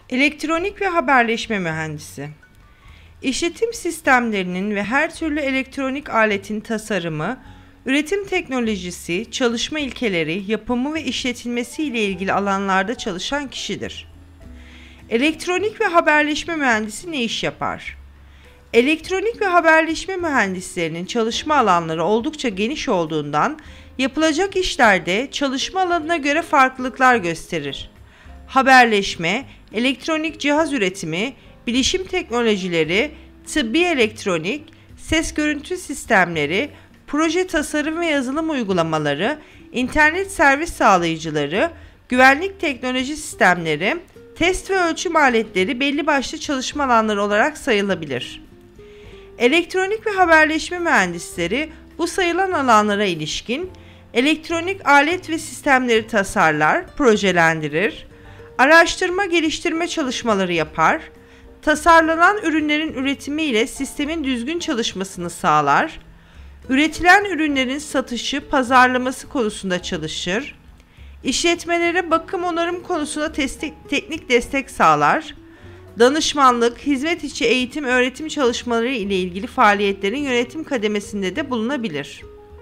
Elektronik ve haberleşme mühendisi. İşletim sistemlerinin ve her türlü elektronik aletin tasarımı, üretim teknolojisi, çalışma ilkeleri, yapımı ve işletilmesi ile ilgili alanlarda çalışan kişidir. Elektronik ve haberleşme mühendisi ne iş yapar? Elektronik ve haberleşme mühendislerinin çalışma alanları oldukça geniş olduğundan yapılacak işlerde çalışma alanına göre farklılıklar gösterir. Haberleşme, elektronik cihaz üretimi, bilişim teknolojileri, tıbbi elektronik, ses görüntü sistemleri, proje tasarım ve yazılım uygulamaları, internet servis sağlayıcıları, güvenlik teknoloji sistemleri, test ve ölçüm aletleri belli başlı çalışma alanları olarak sayılabilir. Elektronik ve haberleşme mühendisleri bu sayılan alanlara ilişkin elektronik alet ve sistemleri tasarlar, projelendirir, araştırma geliştirme çalışmaları yapar, tasarlanan ürünlerin üretimi ile sistemin düzgün çalışmasını sağlar, üretilen ürünlerin satışı, pazarlaması konusunda çalışır, işletmelere bakım onarım konusunda teknik destek sağlar, danışmanlık, hizmet içi eğitim, öğretim çalışmaları ile ilgili faaliyetlerin yönetim kademesinde de bulunabilir.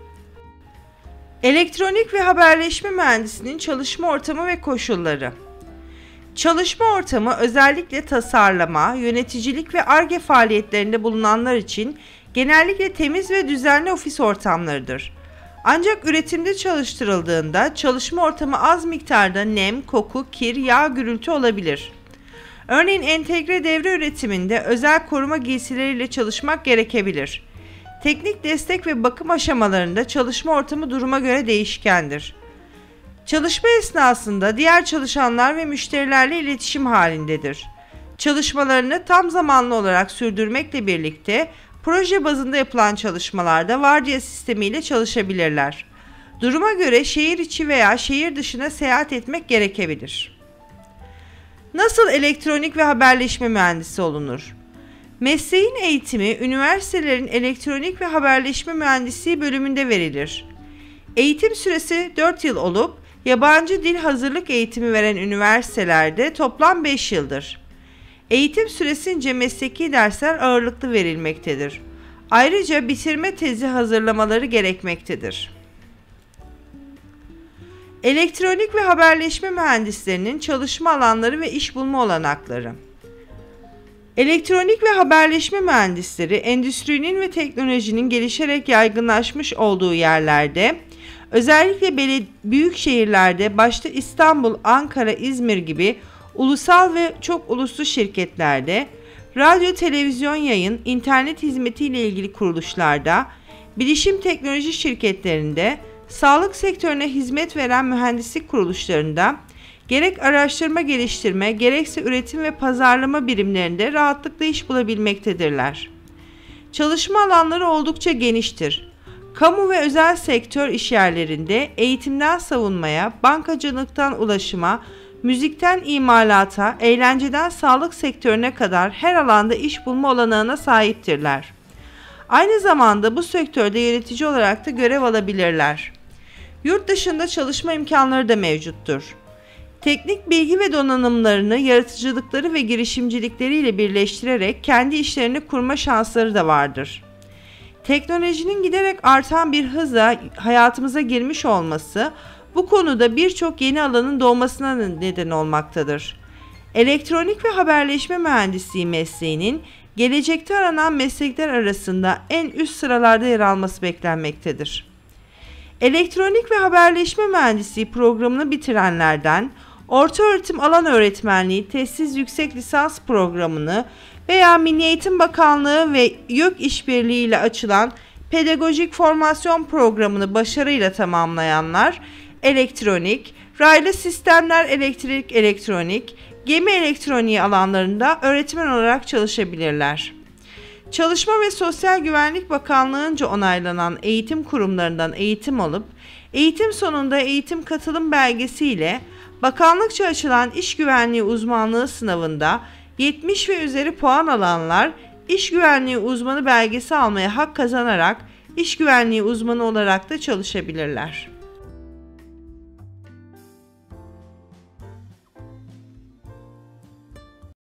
Elektronik ve haberleşme mühendisinin çalışma ortamı ve koşulları. Çalışma ortamı özellikle tasarlama, yöneticilik ve Ar-Ge faaliyetlerinde bulunanlar için genellikle temiz ve düzenli ofis ortamlarıdır. Ancak üretimde çalıştırıldığında çalışma ortamı az miktarda nem, koku, kir, yağ, gürültü olabilir. Örneğin entegre devre üretiminde özel koruma giysileriyle çalışmak gerekebilir. Teknik destek ve bakım aşamalarında çalışma ortamı duruma göre değişkendir. Çalışma esnasında diğer çalışanlar ve müşterilerle iletişim halindedir. Çalışmalarını tam zamanlı olarak sürdürmekle birlikte proje bazında yapılan çalışmalarda vardiya sistemiyle çalışabilirler. Duruma göre şehir içi veya şehir dışına seyahat etmek gerekebilir. Nasıl elektronik ve haberleşme mühendisi olunur? Mesleğin eğitimi üniversitelerin elektronik ve haberleşme mühendisliği bölümünde verilir. Eğitim süresi 4 yıl olup yabancı dil hazırlık eğitimi veren üniversitelerde toplam 5 yıldır. Eğitim süresince mesleki dersler ağırlıklı verilmektedir. Ayrıca bitirme tezi hazırlamaları gerekmektedir. Elektronik ve haberleşme mühendislerinin çalışma alanları ve iş bulma olanakları. Elektronik ve haberleşme mühendisleri endüstrinin ve teknolojinin gelişerek yaygınlaşmış olduğu yerlerde, özellikle büyük şehirlerde başta İstanbul, Ankara, İzmir gibi ulusal ve çok uluslu şirketlerde, radyo, televizyon yayın, internet hizmeti ile ilgili kuruluşlarda, bilişim teknoloji şirketlerinde, sağlık sektörüne hizmet veren mühendislik kuruluşlarında, gerek araştırma geliştirme, gerekse üretim ve pazarlama birimlerinde rahatlıkla iş bulabilmektedirler. Çalışma alanları oldukça geniştir. Kamu ve özel sektör işyerlerinde eğitimden savunmaya, bankacılıktan ulaşıma, müzikten imalata, eğlenceden sağlık sektörüne kadar her alanda iş bulma olanağına sahiptirler. Aynı zamanda bu sektörde yönetici olarak da görev alabilirler. Yurt dışında çalışma imkanları da mevcuttur. Teknik bilgi ve donanımlarını yaratıcılıkları ve girişimcilikleriyle birleştirerek kendi işlerini kurma şansları da vardır. Teknolojinin giderek artan bir hızla hayatımıza girmiş olması bu konuda birçok yeni alanın doğmasına neden olmaktadır. Elektronik ve haberleşme mühendisliği mesleğinin gelecekte aranan meslekler arasında en üst sıralarda yer alması beklenmektedir. Elektronik ve haberleşme mühendisliği programını bitirenlerden ortaöğretim alan öğretmenliği tezsiz yüksek lisans programını veya Milli Eğitim Bakanlığı ve YÖK işbirliği ile açılan pedagojik formasyon programını başarıyla tamamlayanlar elektronik, raylı sistemler elektrik elektronik, gemi elektroniği alanlarında öğretmen olarak çalışabilirler. Çalışma ve Sosyal Güvenlik Bakanlığı'nca onaylanan eğitim kurumlarından eğitim alıp, eğitim sonunda eğitim katılım belgesi ile bakanlıkça açılan iş güvenliği uzmanlığı sınavında 70 ve üzeri puan alanlar iş güvenliği uzmanı belgesi almaya hak kazanarak iş güvenliği uzmanı olarak da çalışabilirler.